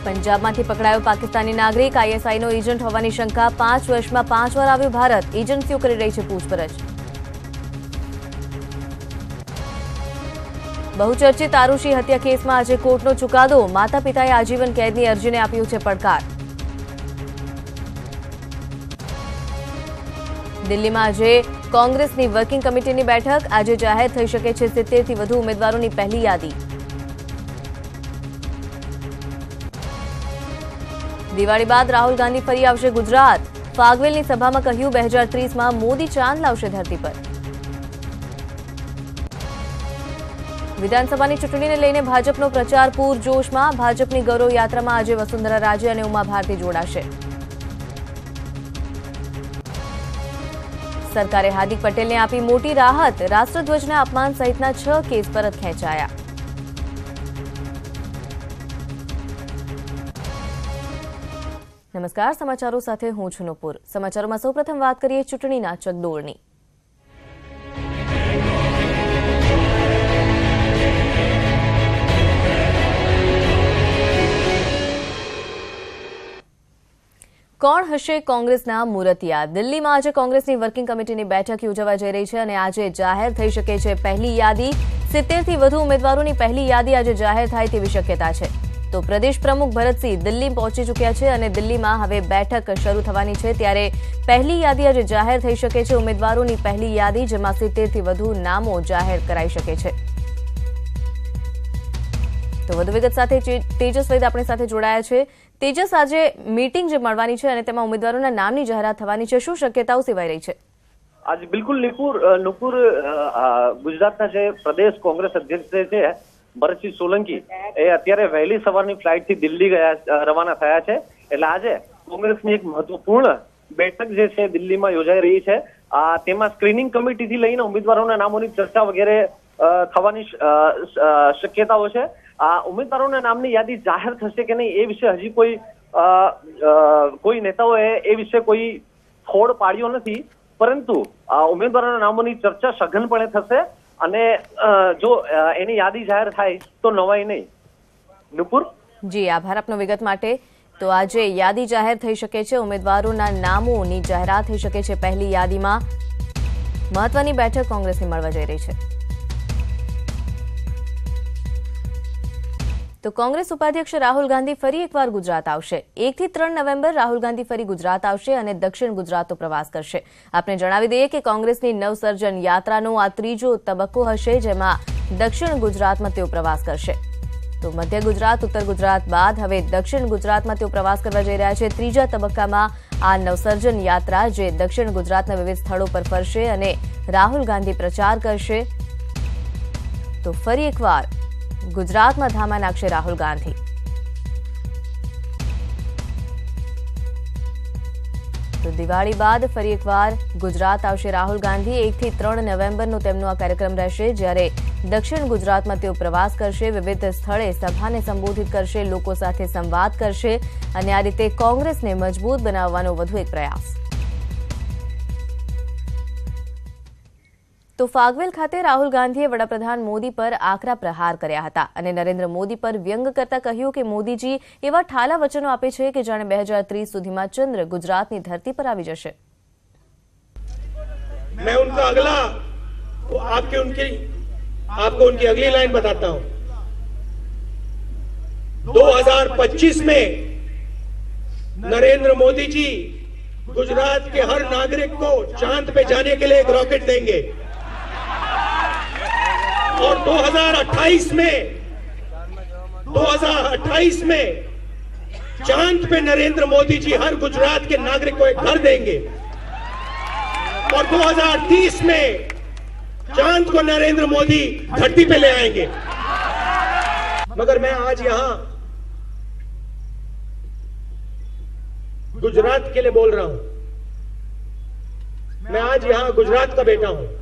પંજાબમાંથી પકડાયો પાકિસ્તાની નાગરિક આઈએસઆઈનો એજન્ટ હોવાની શંકા 5 વર્ષમાં 5 વાર આવ્યો ભારત એજન્સીઓ કરી રહી છે પૂછપરછ બહુચર્ચિત આરુષી હત્યા કેસમાં આજે કોર્ટનો ચુકાદો માતા પિતાએ આજીવન કેદની અરજીને આપ્યો છે પડકાર દિલ્હીમાં આજે કોંગ્રેસની વર્કિંગ કમિટીની બેઠક આજે જાહેર થઈ શકે છે 70 થી વધુ ઉમેદવારોની પહેલી યાદી દિવાળી બાદ રાહુલ ગાંધી ફરી આવશે ગુજરાત ફાગવેલની સભામાં કહ્યું 2030માં મોદી ચાંદ લાવશે ધરતી પર વિધાનસભાની ચૂંટણીને લઈને ભાજપનો પ્રચાર પૂરજોશમાં ભાજપની ગૌરવ યાત્રામાં આજે વસુંધરા રાજે અને ઉમા ભારતી જોડાશે સરકારે હાર્દિક પટેલને આપી મોટી રાહત રાષ્ટ્રધ્વજના અપમાન સહિતના 6 કેસ પરત ખેંચાયા નમસ્કાર સમાચારો સાથે હું છું નુપુર સમાચારોમાં સૌપ્રથમ વાત કરીએ ચૂંટણીના ચકદોળની કોણ હશે કોંગ્રેસના મૂર્તિયા દિલ્હીમાં આજે કોંગ્રેસની વર્કિંગ કમિટીની બેઠક યોજાવા જઈ રહી છે અને આજે જાહેર થઈ શકે છે પહેલી યાદી 70 થી વધુ ઉમેદવારોની પહેલી યાદી આજે જાહેર થાય તેવી શક્યતા છે તો પ્રદેશ પ્રમુખ ભરતસિંહ દિલ્હી પહોંચી ચૂક્યા છે અને દિલ્હીમાં હવે બેઠક શરૂ થવાની છે ત્યારે પહેલી યાદી આજે જાહેર થઈ શકે છે ઉમેદવારોની પહેલી યાદી જેમાં 70 થી વધુ નામો જાહેર કરાઈ શકે છે તો વધુ વિગત સાથે તેજસ વૈદ આપણી સાથે જોડાયા છે તેજસ આજે મીટિંગ જે મળવાની છે અને તેમાં ઉમેદવારોના નામની જાહેરાત થવાની છે શું શક્યતાઓ સેવાઈ રહી છે आज बिल्कुल नुपुर गुजरातना जे प्रदेश कांग्रेस अध्यक्ष છે ભરતસિંહ સોલંકી એ અત્યારે વહેલી સવારની ફ્લાઇટ થી દિલ્હી ગયા રવાના થયા છે એટલે આજે કોંગ્રેસની એક મહત્વપૂર્ણ બેઠક જે છે દિલ્હીમાં યોજાઈ રહી છે તેમાં સ્ક્રીનિંગ કમિટી થી લઈને ઉમેદવારોના નામોની ચર્ચા વગેરે થવાની શક્યતાઓ છે ઉમેદવારોના નામની યાદી જાહેર થશે કે નહીં એ વિશે હજી કોઈ નેતાઓએ એ વિશે કોઈ ફોડ પાડ્યો નથી પરંતુ ઉમેદવારોના નામોની ચર્ચા સઘનપણે થશે અને જો એની યાદી જાહેર થાય તો નવાઈ નહીં નુપુર જી આભાર આપનો વિગત માટે તો આજે યાદી જાહેર થઈ શકે છે ઉમેદવારોના નામોની જાહેરાત થઈ શકે છે પહેલી યાદીમાં મહત્વની બેઠક કોંગ્રેસની મળવા જઈ રહી છે તો કોંગ્રેસ ઉપાધ્યક્ષ રાહુલ ગાંધી ફરી એકવાર ગુજરાત આવશે 1 થી 3 નવેમ્બર રાહુલ ગાંધી ફરી ગુજરાત આવશે અને દક્ષિણ ગુજરાતનો પ્રવાસ કરશે આપને જણાવી દઈએ કે કોંગ્રેસની નવસર્જન યાત્રાનો આ ત્રીજો તબક્કો હશે જેમાં દક્ષિણ ગુજરાતમાં તેઓ પ્રવાસ કરશે તો મધ્ય ગુજરાત ઉત્તર ગુજરાત બાદ હવે દક્ષિણ ગુજરાતમાં તેઓ પ્રવાસ કરવા જઈ રહ્યા છે ત્રીજા તબક્કામાં આ નવસર્જન યાત્રા જે દક્ષિણ ગુજરાતના વિવિધ સ્થળો પર ફરશે અને રાહુલ ગાંધી પ્રચાર કરશે તો ફરી એકવાર ગુજરાતમાં ધામા નાખશે રાહુલ ગાંધી તો દિવાળી બાદ ફરી એકવાર ગુજરાત આવશે રાહુલ ગાંધી 1 થી 3 નવેમ્બરનો તેમનો આ કાર્યક્રમ રહેશે જ્યારે દક્ષિણ ગુજરાતમાં તેઓ પ્રવાસ કરશે વિવિધ સ્થળે સભાને સંબોધિત કરશે લોકો સાથે સંવાદ કરશે અને આ રીતે કોંગ્રેસને મજબૂત બનાવવાનો વધુ એક પ્રયાસ તો ફાગવેલ ખાતે રાહુલ ગાંધીએ વડાપ્રધાન મોદી પર આકરા પ્રહાર કર્યા હતા અને નરેન્દ્ર મોદી પર વ્યંગ કરતા કહ્યું કે મોદીજી એવા ઠાલા વચનો આપે છે કે જાણે 2030 સુધીમાં ચંદ્ર ગુજરાતની ધરતી પર આવી જશે मैं उनका अगला आपको उनकी अगली लाइन बताता हूं 2025 में नरेंद्र मोदी जी गुजरात के हर नागरिक को चांद पे जाने के लिए एक रॉकेट देंगे और 2028 में चांद पे नरेंद्र मोदी जी हर गुजरात के नागरिक को एक घर देंगे और 2030 में चांद को नरेंद्र मोदी धरती पे ले आएंगे मगर मैं आज यहां गुजरात के लिए बोल रहा हूं मैं आज यहां गुजरात का बेटा हूं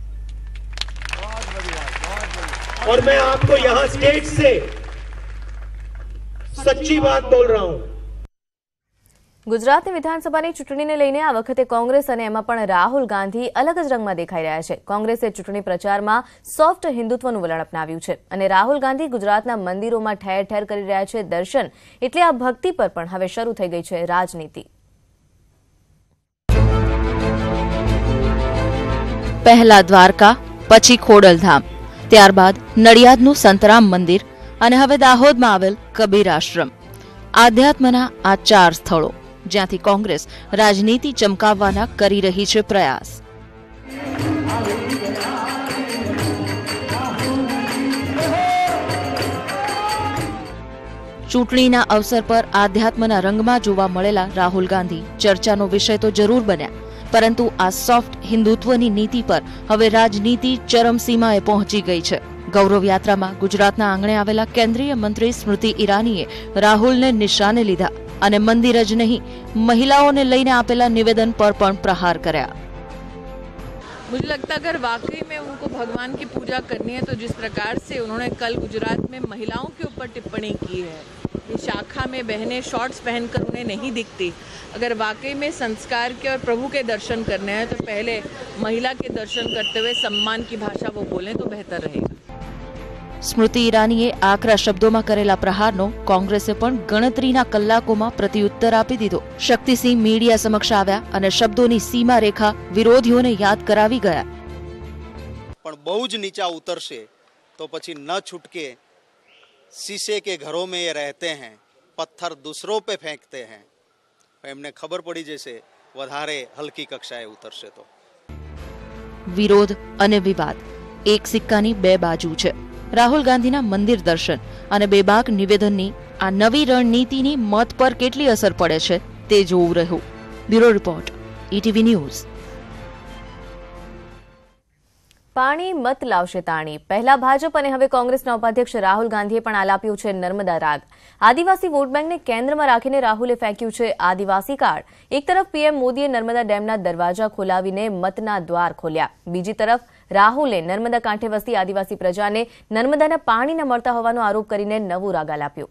और मैं आपको यहां स्टेज से सच्ची बात बोल रहा हूं ગુજરાતની વિધાનસભાની ચૂંટણીને લઈને આ વખતે કોંગ્રેસ અને એમાં પણ રાહુલ ગાંધી અલગ જ રંગમાં દેખાઈ રહ્યા છે. કોંગ્રેસે ચૂંટણી પ્રચારમાં સોફ્ટ હિન્દુત્વનું વલણ અપનાવ્યું છે અને રાહુલ ગાંધી ગુજરાતના મંદિરોમાં ઠેર ઠેર કરી રહ્યા છે દર્શન. એટલે આ ભક્તિ પર પણ હવે શરૂ થઈ ગઈ છે રાજનીતિ. પહેલા દ્વારકા, પછી ખોડલધામ, ત્યારબાદ નડિયાદનું સંતરામ મંદિર અને હવે દાહોદમાં આવેલ કબીર આશ્રમ. આધ્યાત્મના આ 4 સ્થળો જ્યાંથી કોંગ્રેસ રાજનીતિ ચમકાવવાના કરી રહી છે પ્રયાસ. ચૂંટણીના અવસર પર આધ્યાત્મના રંગમાં જોવા મળેલા રાહુલ ગાંધી ચર્ચાનો વિષય તો જરૂર બન્યા, પરંતુ આ સોફ્ટ હિન્દુત્વની નીતિ પર હવે રાજનીતિ ચરમસીમાએ પહોંચી ગઈ છે. ગૌરવ યાત્રામાં ગુજરાતના આંગણે આવેલા કેન્દ્રીય મંત્રી સ્મૃતિ ઈરાનીએ રાહુલને નિશાને લીધા અને મંદિર જ નહીં, મહિલાઓને લઈને આપેલા નિવેદન પર પણ પ્રહાર કર્યા. मुझे लगता है अगर वाकई में उनको भगवान की पूजा करनी है तो जिस प्रकार से उन्होंने कल गुजरात में महिलाओं के ऊपर टिप्पणी की है, ये शाखा में बहनें शॉर्ट्स पहनकर उन्हें नहीं दिखती. अगर वाकई में संस्कार के और प्रभु के दर्शन करने हैं तो पहले महिला के दर्शन करते हुए सम्मान की भाषा वो बोलें तो बेहतर रहेगा. સ્મૃતિ ઈરાનીએ આકરા શબ્દોમાં કરેલા પ્રહારનો કોંગ્રેસે પણ ગણતરીના કલાકોમાં પ્રત્યુત્તર આપી દીધો. શક્તિસિંહ મીડિયા સમક્ષ આવ્યા અને શબ્દોની સીમા રેખા વિરોધીઓને યાદ કરાવી ગયા. પણ બહુ જ નીચા ઉતરશે તો પછી ન છૂટકે शीशे के घरों में ये रहते हैं, पत्थर दूसरों पे फेंकते हैं. એમને ખબર પડી જશે વધારે હલકી કક્ષાએ ઉતરશે તો. વિરોધ અને વિવાદ એક સિક્કાની બે બાજુ છે. રાહુલ ગાંધીના મંદિર દર્શન અને બેબાક નિવેદનની આ નવી રણનીતિની મત પર કેટલી અસર પડે છે તે જોવું રહ્યું. Bureau report, ETV news. પાણી મત લાવશે તાણી. પહેલા ભાજપ અને હવે કોંગ્રેસના ઉપાધ્યક્ષ રાહુલ ગાંધીએ પણ આલાપ્યું છે નર્મદા રાગ. આદિવાસી વોટ બેંકને કેન્દ્રમાં રાખીને રાહુલે ફેંક્યું છે આદિવાસી કાર્ડ. એક તરફ પીએમ મોદીએ નર્મદા ડેમના દરવાજા ખોલાવીને મતના દ્વાર ખોલ્યા, બીજી તરફ રાહુલે નર્મદા કાંઠે વસતી આદિવાસી પ્રજાને નર્મદાના પાણી ન મળતા હોવાનો આરોપ કરીને નવું રાગ આલાપ્યું.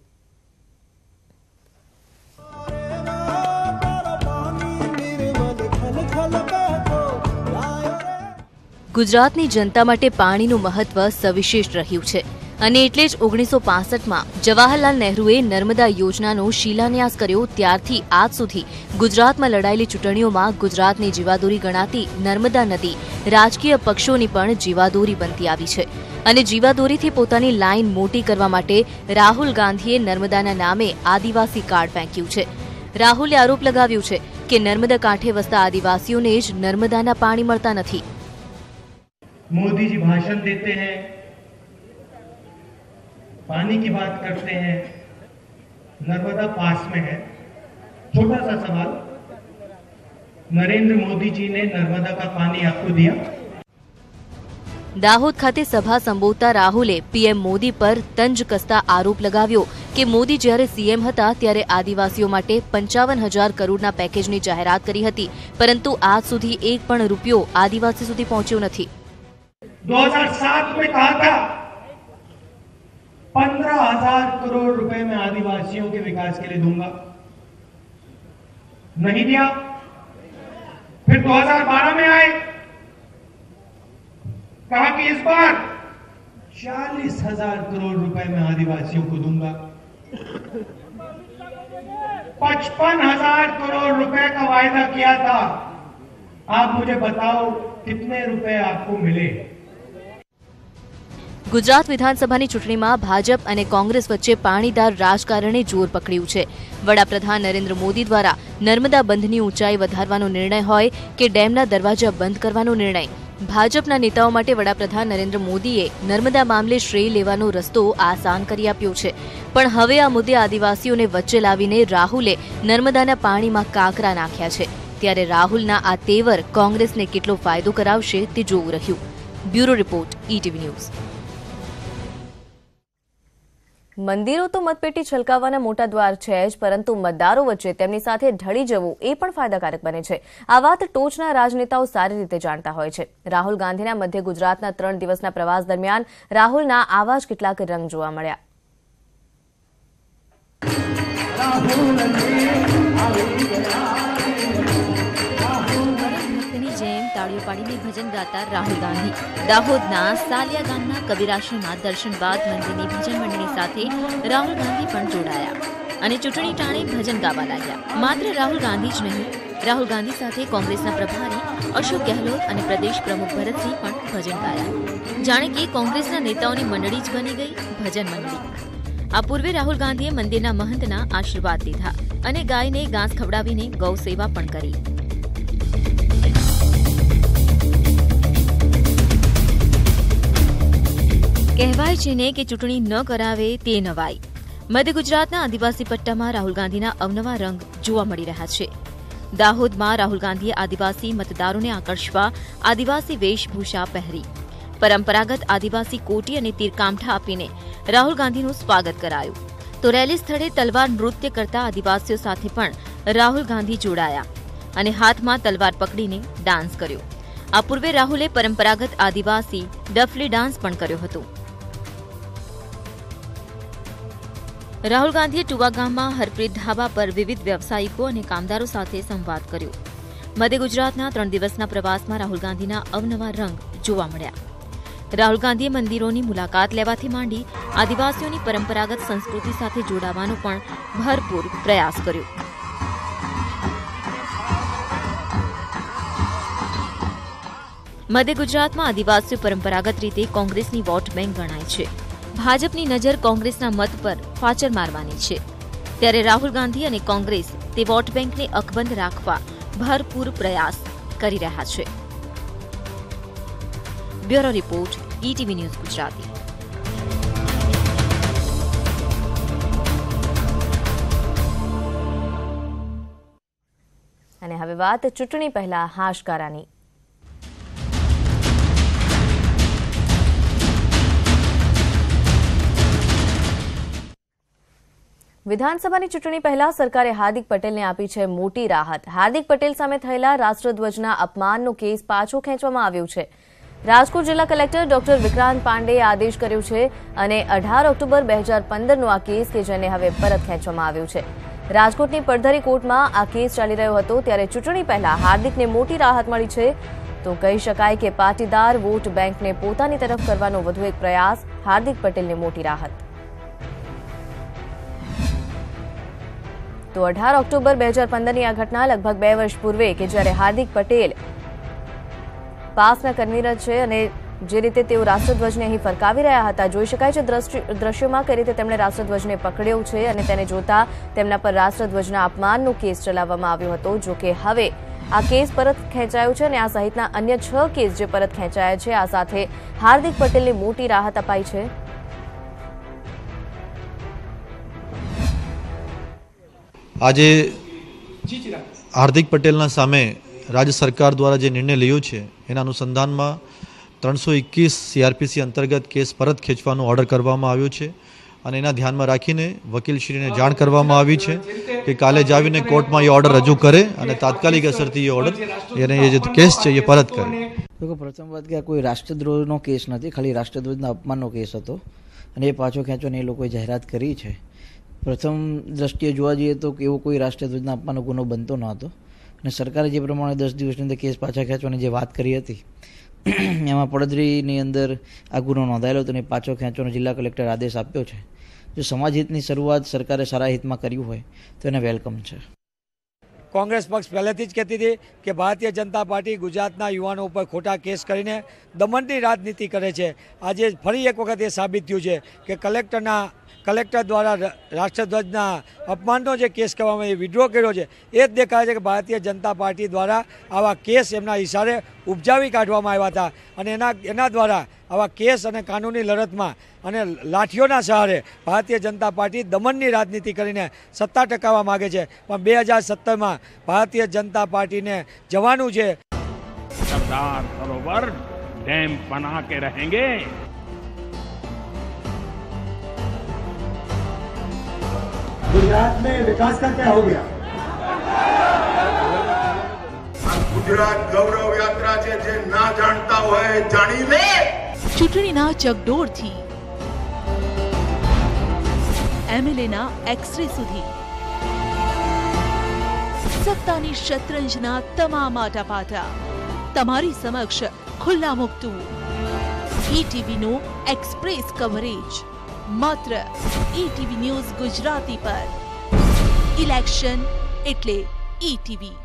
ગુજરાતની જનતા માટે પાણીનું મહત્વ સવિશેષ રહ્યું છે અને એટલે જ 1965માં જવાહરલાલ નહેરુએ નર્મદા યોજનાનો શિલાન્યાસ કર્યો. ત્યારથી આજ સુધી ગુજરાતમાં લડાયેલી ચૂંટણીઓમાં ગુજરાતની જીવાદોરી ગણાતી નર્મદા નદી રાજકીય પક્ષોની પણ જીવાદોરી બનતી આવી છે અને જીવાદોરીથી પોતાની લાઇન મોટી કરવા માટે રાહુલ ગાંધીએ નર્મદાના નામે આદિવાસી કાર્ડ ફેંક્યું છે. રાહુલે આરોપ લગાવ્યું છે કે નર્મદા કાંઠે વસતા આદિવાસીઓને જ નર્મદાના પાણી મળતા નથી. मोदी जी भाषण देते हैं, पानी की बात करते हैं, नर्मदा पास में है. छोटा सा सवाल, नरेंद्र मोदी जी ने नर्मदा का पानी आपको दिया? દાહોદ ખાતે સભા સંબોધતા રાહુલે પીએમ મોદી પર તંજ કસતા આરોપ લગાવ્યો કે મોદી જ્યારે સીએમ હતા ત્યારે આદિવાસીઓ માટે 55,000 કરોડના પેકેજની જાહેરાત કરી હતી, પરંતુ આજ સુધી એક પણ રૂપિયો આદિવાસી સુધી પહોંચ્યો નથી. 2007 में कहा था 15,000 करोड़ रुपए मैं आदिवासियों के विकास के लिए दूंगा, नहीं दिया. फिर 2012 में आए, कहा कि इस बार 40,000 करोड़ रुपए मैं आदिवासियों को दूंगा. 55,000 करोड़ रुपए का वायदा किया था. आप मुझे बताओ कितने रुपए आपको मिले? ગુજરાત વિધાનસભાની ચૂંટણીમાં ભાજપ અને કોંગ્રેસ વચ્ચે પાણીદાર રાજકારણે જોર પકડ્યું છે. વડાપ્રધાન નરેન્દ્ર મોદી દ્વારા નર્મદા બંધની ઊંચાઈ વધારવાનો નિર્ણય હોય કે ડેમના દરવાજા બંધ કરવાનો નિર્ણય, ભાજપના નેતાઓ માટે વડાપ્રધાન નરેન્દ્ર મોદીએ નર્મદા મામલે શ્રેય લેવાનો રસ્તો આસાન કરી આપ્યો છે. પણ હવે આ મુદ્દે આદિવાસીઓને વચ્ચે લાવીને રાહુલે નર્મદાના પાણીમાં કાંકરા નાખ્યા છે. ત્યારે રાહુલના આ તેવર કોંગ્રેસને કેટલો ફાયદો કરાવશે તે જોવું રહ્યું. Bureau report, ETV news. મંદિરો તો મતપેટી છલકાવવાના મોટા દ્વાર છે જ, પરંતુ મતદારો વચ્ચે તેમની સાથે ઢળી જવું એ પણ ફાયદાકારક બને છે. આ વાત ટોચના રાજનેતાઓ સારી રીતે જાણતા હોય છે. રાહુલ ગાંધીના મધ્ય ગુજરાતના 3 દિવસના પ્રવાસ દરમિયાન રાહુલના આવા જ કેટલાક રંગ જોવા મળ્યા. જેમ તાળીઓ પાડીને ભજન ગાતા રાહુલ ગાંધી દાહોદના સાલિયા ગામના કબીરાશ્રીમાં દર્શન બાદ મંદિરની ભજન મંડળી સાથે રાહુલ ગાંધી પણ જોડાયા અને ચૂંટણી ટાણે ભજન ગાવા લાગ્યા। માત્ર રાહુલ ગાંધી જ નહીં, રાહુલ ગાંધી સાથે કોંગ્રેસના પ્રભારી અશોક ગેહલોત અને પ્રદેશ પ્રમુખ ભરતસિંહ પણ ભજન ગાયા। જાણે કે કોંગ્રેસના નેતાઓની મંડળી જ બની ગઈ ભજન મંડળી। આ પૂર્વે રાહુલ ગાંધીએ મંદિરના મહંતના આશીર્વાદ લીધા અને ગાયને ઘાસ ખવડાવીને ગૌ સેવા પણ કરી। કહેવાય છે ને કે ચૂંટણી ન કરાવે તે નવાઈ। મધ્ય ગુજરાતના આદિવાસી પટ્ટામાં રાહુલ ગાંધીના અવનવા રંગ જોવા મળી રહ્યા છે। દાહોદમાં રાહુલ ગાંધીએ આદિવાસી મતદારોને આકર્ષવા આદિવાસી વેશભૂષા પહેરી પરંપરાગત આદિવાસી કોટી અને તીરકામઠા આપીને રાહુલ ગાંધીનું સ્વાગત કરાયું। તો રેલી સ્થળે તલવાર નૃત્ય કરતા આદિવાસીઓ સાથે પણ રાહુલ ગાંધી જોડાયા અને હાથમાં તલવાર પકડીને ડાન્સ કર્યો। આ પૂર્વે રાહુલે પરંપરાગત આદિવાસી ડફલી ડાન્સ પણ કર્યો હતો। રાહુલ ગાંધીએ ટુવા ગામમાં હરપ્રીત ઢાબા પર વિવિધ વ્યવસાયિકો અને કામદારો સાથે સંવાદ કર્યો। મધ્ય ગુજરાતના 3 દિવસના પ્રવાસમાં રાહુલ ગાંધીના અવનવા રંગ જોવા મળ્યા। રાહુલ ગાંધીએ મંદિરોની મુલાકાત લેવાથી માંડી આદિવાસીઓની પરંપરાગત સંસ્કૃતિ સાથે જોડાવાનો પણ ભરપૂર પ્રયાસ કર્યો। મધ્ય ગુજરાતમાં આદિવાસીઓ પરંપરાગત રીતે કોંગ્રેસની વોટ બેંક ગણાય છે। ભાજપની નજર કોંગ્રેસના મત પર ફાચર મારવાની છે, ત્યારે રાહુલ ગાંધી અને કોંગ્રેસ તે વોટ બેંકને અકબંધ રાખવા ભરપૂર પ્રયાસ કરી રહ્યા છે। Bureau report, ETV news Gujarati. અને હવે વાત ચૂંટણી પહેલા હાશકારાની। વિધાનસભાની ચૂંટણી પહેલા સરકારે હાર્દિક પટેલને આપી છે મોટી રાહત। હાર્દિક પટેલ સામે થયેલા રાષ્ટ્રધ્વજના અપમાનનો કેસ પાછો ખેંચવામાં આવ્યો છે। રાજકોટ જિલ્લા કલેક્ટર ડોક્ટર વિક્રાંત પાંડેએ આદેશ કર્યો છે અને 18 ઓક્ટોબર 2015નો આ કેસ કે જેને હવે પરત ખેંચવામાં આવ્યો છે। રાજકોટની પડધરી કોર્ટમાં આ કેસ ચાલી રહ્યો હતો, ત્યારે ચૂંટણી પહેલા હાર્દિકને મોટી રાહત મળી છે। તો કહી શકાય કે પાટીદાર વોટ બેંકને પોતાની તરફ કરવાનો વધુ એક પ્રયાસ। હાર્દિક પટેલને મોટી રાહત। તો 18 ઓક્ટોબર 2015ની આ ઘટના લગભગ 2 વર્ષ પૂર્વે કે જ્યારે હાર્દિક પટેલ પાસના કન્વીનર છે અને જે રીતે તેઓ રાષ્ટ્રધ્વજને અહીં ફરકાવી રહ્યા હતા, જોઈ શકાય છે દ્રશ્યોમાં કઈ રીતે તેમણે રાષ્ટ્રધ્વજને પકડ્યો છે અને તેને જોતા તેમના પર રાષ્ટ્રધ્વજના અપમાનનો કેસ ચલાવવામાં આવ્યો હતો। જો કે હવે આ કેસ પરત ખેંચાયો છે અને આ સહિતના અન્ય 6 કેસ જે પરત ખેંચાયા છે। આ સાથે હાર્દિક પટેલને મોટી રાહત અપાઈ છે। આજે હાર્દિક પટેલના સામે રાજ્ય સરકાર દ્વારા જે નિર્ણય લીધો છે એના અનુસંધાનમાં 321 સીઆરપીસી અંતર્ગત કેસ પરત ખેંચવાનો ઓર્ડર કરવામાં આવ્યો છે અને એના ધ્યાનમાં રાખીને વકીલશ્રીને જાણ કરવામાં આવી છે કે કાલે જ આવીને કોર્ટમાં એ ઓર્ડર રજૂ કરે અને તાત્કાલિક અસરથી એ ઓર્ડર એને એ જે કેસ છે એ પરત કરે। પ્રથમ વાત કે કોઈ રાષ્ટ્રદ્રોહનો કેસ નથી, ખાલી રાષ્ટ્રધ્વજના અપમાનનો કેસ હતો અને એ પાછો ખેંચવાની એ લોકોએ જાહેરાત કરી છે। પ્રથમ દ્રષ્ટિએ જોવા જઈએ તો એવો કોઈ રાષ્ટ્રધ્વજના અપમાનનો ગુનો બનતો ન હતો અને સરકારે જે પ્રમાણે 10 દિવસની અંદર કેસ પાછા ખેંચવાની જે વાત કરી હતી એમાં પડધરીની અંદર આ ગુનો નોંધાયેલો હતો અને પાછો ખેંચવાનો જિલ્લા કલેક્ટર આદેશ આપ્યો છે। જો સમાજ હિતની શરૂઆત સરકારે સારા હિતમાં કર્યું હોય તો એને વેલકમ છે। કોંગ્રેસ પક્ષ પહેલેથી જ કહેતી હતી કે ભારતીય જનતા પાર્ટી ગુજરાતના યુવાનો ઉપર ખોટા કેસ કરીને દમનની રાજનીતિ કરે છે। આજે ફરી એક વખત એ સાબિત થયું છે કે કલેક્ટર દ્વારા રાષ્ટ્રધ્વજના અપમાનનો જે કેસ કરવામાં એ વિડ્રો કર્યો છે। એ જ દેખાય છે કે ભારતીય જનતા પાર્ટી દ્વારા આવા કેસ એમના ઇશારે ઉપજાવી કાઢવામાં આવ્યા હતા અને એના દ્વારા આવા કેસ અને કાનૂની લડતમાં અને લાઠીઓના સહારે ભારતીય જનતા પાર્ટી દમનની રાજનીતિ કરીને સત્તા ટકાવવા માગે છે, પણ 2017માં ભારતીય જનતા પાર્ટીને જવાનું છે। સરદાર સરોવર ડેમ બના કે રહેંગે। गुजरात में विकास का क्या हो गया? गुजरात गौरव यात्रा છે જે ના જાણતા હોય જાણી લે। ચૂંટણીના ચકડોળથી એમએલએના એક્સરે સુધી સત્તાની શતરંજના તમામ આટાપાટા તમારી સમક્ષ ખુલ્લા મૂકતું ઈટીવીનું એક્સપ્રેસ કવરેજ માત્ર ઈટીવી ન્યૂઝ ગુજરાતી પર. ઇલેક્શન એટલે ઈટીવી.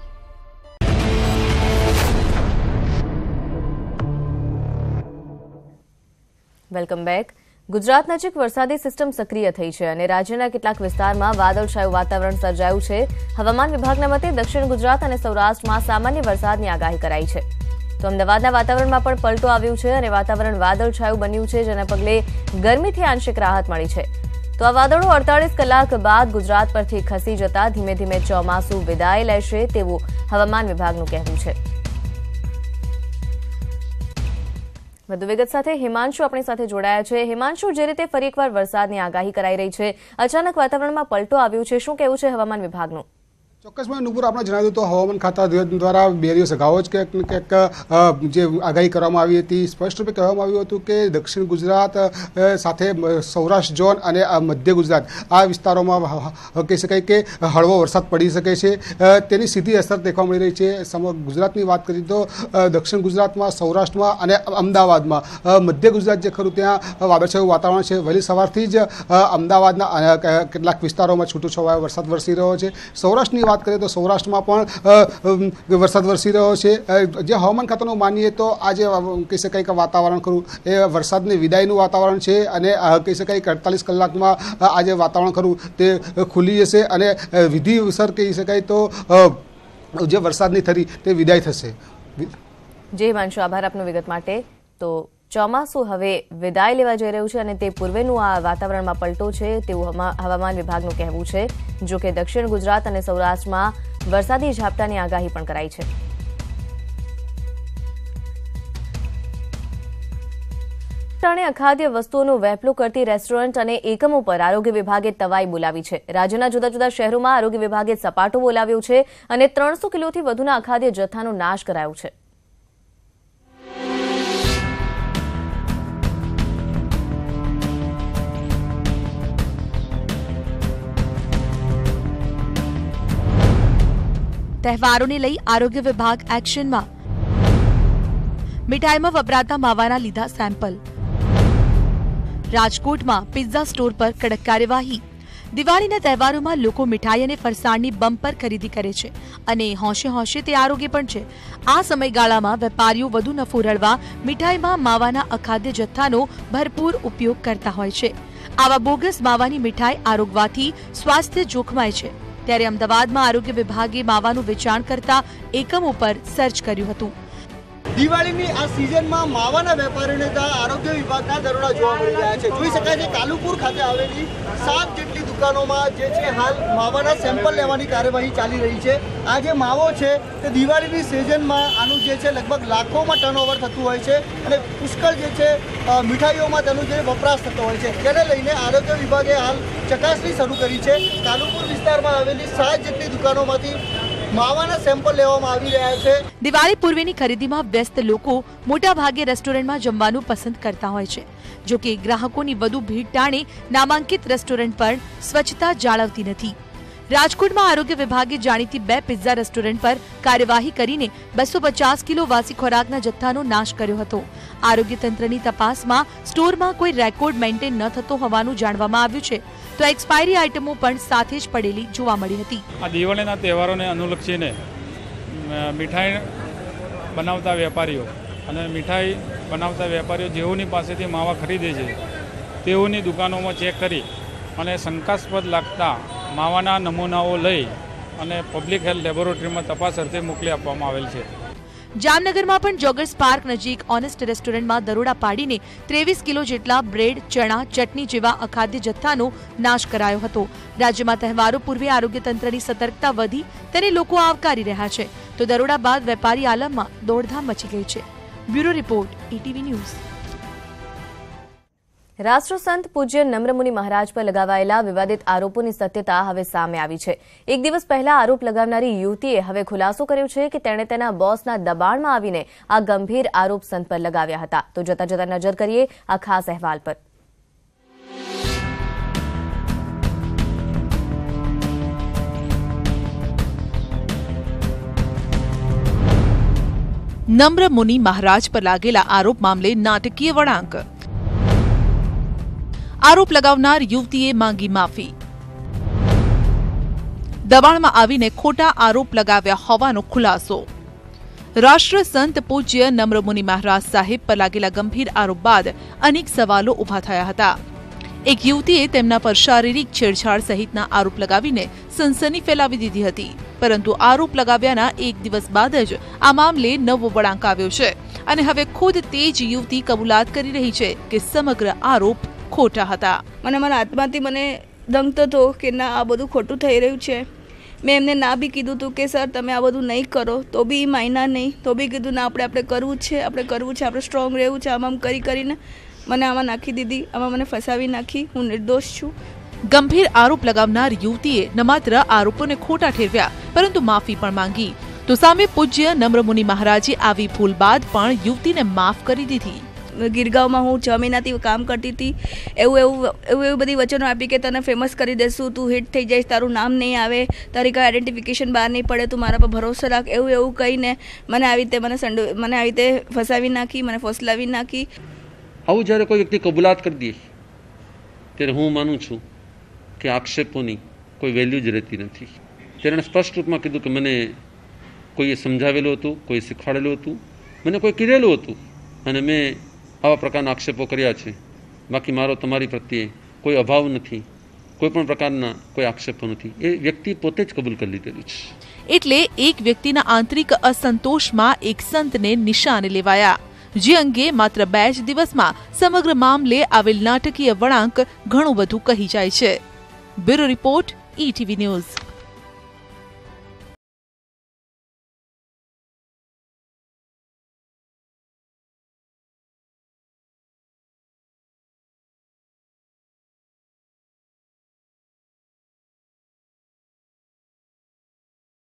Welcome back. ગુજરાત નજીક વરસાદી સિસ્ટમ સક્રિય થઈ છે અને રાજ્યના કેટલાક વિસ્તારમાં વાદળછાયું વાતાવરણ સર્જાયું છે. હવામાન વિભાગના મતે દક્ષિણ ગુજરાત અને સૌરાષ્ટ્રમાં સામાન્ય વરસાદની આગાહી કરાઈ છે. તો અમદાવાદના વાતાવરણમાં પણ પલટો આવ્યું છે અને વાતાવરણ વાદળછાયું બન્યું છે, જેના પગલે ગરમીથી આંશિક રાહત મળી છે. તો આ વાદળો 48 કલાક બાદ ગુજરાત પરથી ખસી જતા ધીમે ધીમે ચોમાસું વિદાય લેશે તેવું હવામાન વિભાગનું કહેવું છે. વધુ વિગત સાથે હિમાંશુ આપણી સાથે જોડાયા છે. હિમાંશુ, જે રીતે ફરી એકવાર વરસાદની આગાહી કરાઈ રહી છે, અચાનક વાતાવરણમાં પલટો આવ્યું છે, શું કહેવું છે હવામાન વિભાગનું? ચોક્કસમાં નુપુર, આપણે જણાવ્યું તો હવામાન ખાતા દ્વારા 2 દિવસ અગાઉ જ ક્યાંક જે આગાહી કરવામાં આવી હતી, સ્પષ્ટ રૂપે કહેવામાં આવ્યું હતું કે દક્ષિણ ગુજરાત સાથે સૌરાષ્ટ્ર ઝોન અને મધ્ય ગુજરાત આ વિસ્તારોમાં કહી શકાય કે હળવો વરસાદ પડી શકે છે. તેની સીધી અસર દેખવા મળી રહી છે. સમગ્ર ગુજરાતની વાત કરીએ તો દક્ષિણ ગુજરાતમાં, સૌરાષ્ટ્રમાં અને અમદાવાદમાં, મધ્ય ગુજરાત જે ખરું ત્યાં વાદળછાયું વાતાવરણ છે. વહેલી સવારથી જ અમદાવાદના કેટલાક વિસ્તારોમાં છૂટોછવાયો વરસાદ વરસી રહ્યો છે. સૌરાષ્ટ્રની વાત કરીએ તો સૌરાષ્ટ્રમાં પણ વરસાદ વરસી રહ્યો છે. જે હવામાન ખાતાનું માનીએ તો આજે કહી શકાય કે વાતાવરણ ખરું એ વરસાદની વિદાયનું વાતાવરણ છે અને કહી શકાય કે 48 કલાકમાં આજે વાતાવરણ ખરું તે ખુલી જશે અને વિધિસર કહી શકાય તો જે વરસાદની થરી તે વિદાય થશે. જય હિમાંશુ, આભાર આપનો વિગત માટે. તો ચોમાસું હવે વિદાય લેવા જઈ રહ્યું છે અને તે પૂર્વેનું આ વાતાવરણમાં પલટો છે તેવું હવામાન વિભાગનું કહેવું છે. જો કે દક્ષિણ ગુજરાત અને સૌરાષ્ટ્રમાં વરસાદી ઝાપટાની આગાહી પણ કરાઈ છે. અખાદ્ય વસ્તુઓનો વેપલો કરતી રેસ્ટોરન્ટ અને એકમો પર આરોગ્ય વિભાગે તવાઈ બોલાવી છે. રાજ્યના જુદા જુદા શહેરોમાં આરોગ્ય વિભાગે સપાટો બોલાવ્યો છે અને 300 કિલોથી વધુના અખાદ્ય જથ્થાનો નાશ કરાયો છે. તહેવારોને લઈ આરોગ્ય વિભાગ એક્શનમાં. મીઠાઈમાં વપરાતા માવાના લીધા સેમ્પલ. રાજકોટમાં પિઝા સ્ટોર પર કડક કાર્યવાહી. દિવાળીના તહેવારોમાં લોકો મીઠાઈ અને ફરસાણની બમ્પર ખરીદી કરે છે અને હોંશે હોંશે તે આરોગ્ય પણ છે. આ સમયગાળામાં વેપારીઓ વધુ નફો રળવા મીઠાઈમાં માવાના અખાદ્ય જથ્થાનો ભરપૂર ઉપયોગ કરતા હોય છે. આવા બોગસ માવાની મીઠાઈ આરોગવાથી સ્વાસ્થ્ય જોખમાય છે. ત્યારે અમદાવાદમાં આરોગ્ય વિભાગે માવાનું વેચાણ કરતા એકમો પર સર્ચ કર્યું હતું. દિવાળીની આ સિઝનમાં માવાના વેપારીઓને આરોગ્ય વિભાગના દરોડા જોવા મળી રહ્યા છે. જોઈ શકાય છે કાલુપુર ખાતે આવેલી 7 જેટલી દુકાનોમાં જે છે હાલ માવાના સેમ્પલ લેવાની કાર્યવાહી ચાલી રહી છે. આ જે માવો છે તે દિવાળીની સિઝનમાં આનું જે છે લગભગ લાખોમાં ટર્નઓવર થતું હોય છે અને પુષ્કળ જે છે મીઠાઈઓમાં તેનો જે વપરાશ થતો હોય છે. તેને લઈને આરોગ્ય વિભાગે હાલ ચકાસણી શરૂ કરી છે. કાલુપુર વિસ્તારમાં આવેલી 7 જેટલી દુકાનોમાંથી માવાના સેમ્પલ લેવામાં આવી રહ્યા છે. દિવાળી પૂર્વેની ખરીદીમાં વ્યસ્ત લોકો મોટા ભાગે રેસ્ટોરન્ટમાં જમવાનું પસંદ કરતા હોય છે. જો કે ગ્રાહકોની વધુ ભીડ ટાણે નામાંકિત રેસ્ટોરન્ટ પણ સ્વચ્છતા જાળવતી નથી. રાજકોટમાં આરોગ્ય વિભાગે જાણીતી 2 પિઝા રેસ્ટોરન્ટ પર કાર્યવાહી કરીને 250 કિલો વાસી ખોરાકના જથ્થાનો નાશ કર્યો હતો. આરોગ્ય તંત્રની તપાસમાં સ્ટોરમાં કોઈ રેકોર્ડ મેન્ટેન ન થતો હોવાનું જાણવામાં આવ્યું છે. તો એક્સપાયરી આઇટમો પણ સાથે જ પડેલી જોવા મળી હતી. આ દિવાળીના તહેવારોને અનુલક્ષીને મીઠાઈ બનાવતા વેપારીઓ અને મીઠાઈ બનાવતા વેપારીઓ જેઓની પાસેથી માવા ખરીદે છે તેઓની દુકાનોમાં ચેક કરી અને શંકાસ્પદ લાગતા માવાના નમૂનાઓ લઈ અને પબ્લિક હેલ્થ લેબોરેટરીમાં તપાસ અર્થે મોકલી આપવામાં આવેલ છે. જામનગરમાં પણ જોગર્સ પાર્ક નજીક ઓનેસ્ટ રેસ્ટોરન્ટમાં દરોડા પાડીને 23 કિલો જેટલા બ્રેડ, ચણા, ચટણી જેવા અખાદ્ય જથ્થાનો નાશ કરાયો હતો. રાજ્યમાં તહેવારો પૂર્વે આરોગ્ય તંત્રની સતર્કતા વધી તેને લોકો આવકારી રહ્યા છે. તો દરોડા બાદ વેપારી આલમમાં દોડધામ મચી ગઈ છે. Bureau report, ETV news. રાષ્ટ્રસંત પૂજ્ય નમ્રમુનિ મહારાજ પર લગાવાયેલા વિવાદિત આરોપોની સત્યતા હવે સામે આવી છે. એક દિવસ પહેલા આરોપ લગાવનારી યુવતીએ હવે ખુલાસો કર્યો છે કે તેણે તેના બોસના દબાણમાં આવીને આ ગંભીર આરોપ સંત પર લગાવ્યા હતા. તો જતા જતા નજર કરીએ આ ખાસ અહેવાલ પર. નમ્ર મુનિ મહારાજ પર લાગેલા આરોપ મામલે નાટકીય વળાંક. આરોપ લગાવનાર યુવતીએ માંગી માફી. દબાણમાં આવીને ખોટા આરોપ લગાવ્યા હોવાનો ખુલાસો. રાષ્ટ્ર સંત પૂજ્ય નમ્ર મુનિ મહારાજ સાહેબ પર લાગેલા ગંભીર આરોપ બાદ અનેક સવાલો ઉભા થયા હતા. એક યુવતીએ તેમના પર શારીરિક છેડછાડ સહિતના આરોપ લગાવીને સનસની ફેલાવી દીધી હતી, પરંતુ આરોપ લગાવ્યાના એક દિવસ બાદ જ આ મામલે નવો વળાંક આવ્યો છે અને હવે ખુદ તે જ યુવતી કબૂલાત કરી રહી છે કે સમગ્ર આરોપ ખોટા હતા. મને મારા આત્માથી મને દંગતો હતો કે ના, આ બધું ખોટું થઈ રહ્યું છે. મેં એમને ના બી કીધું હતું કે સર તમે આ બધું નહીં કરો, તો બી માયના નહીં, તો બી કીધું ના આપણે કરવું છે, આપણે સ્ટ્રોંગ રહેવું છે. આમ કરીને મને આમાં નાખી દીધી, આમાં મને ફસાવી નાખી. હું નિર્દોષ છું. ગંભીર આરોપ લગાવનાર યુવતીએ ન માત્ર આરોપોને ખોટા ઠેરવ્યા પરંતુ માફી પણ માંગી. તો સામે પૂજ્ય નમ્ર મુનિ મહારાજે આવી ભૂલ બાદ પણ યુવતીને માફ કરી દીધી. ગીરગાંવમાં હું 6 મહિનાથી કામ કરતી હતી. એવું બધી વચનો આપી કે તને ફેમસ કરી દેશું, તું હિટ થઈ જઈશ, તારું નામ નહીં આવે, તારી કાંઈ આઈડેન્ટિફિકેશન બહાર નહીં પડે, તું મારા પર ભરોસો રાખ, એવું કહીને મને આવી રીતે ફસાવી નાખી, મને ફોસલાવી નાખી. આવું જ્યારે કોઈ વ્યક્તિ કબૂલાત કરી દે ત્યારે હું માનું છું કે આક્ષેપોની કોઈ વેલ્યુ જ રહેતી નથી. ત્યારે સ્પષ્ટ રૂપમાં કીધું કે મને કોઈએ સમજાવેલું હતું, કોઈ શીખવાડેલું હતું, મને કોઈ કીધેલું હતું અને મેં આવા પ્રકારના આક્ષેપો કર્યા છે. બાકી મારો તમારી પ્રત્યે કોઈ અભાવ નથી, કોઈ પણ પ્રકારના કોઈ આક્ષેપો નથી. એ વ્યક્તિ પોતે જ કબૂલ કરી લીધેલું છે. એટલે એક વ્યક્તિના આંતરિક અસંતોષમાં એક સંતને નિશાને લેવાયા, જે અંગે માત્ર 2 જ દિવસમાં સમગ્ર મામલે આવેલ નાટકીય વળાંક ઘણું બધું કહી જાય છે. Bureau report, ETV news.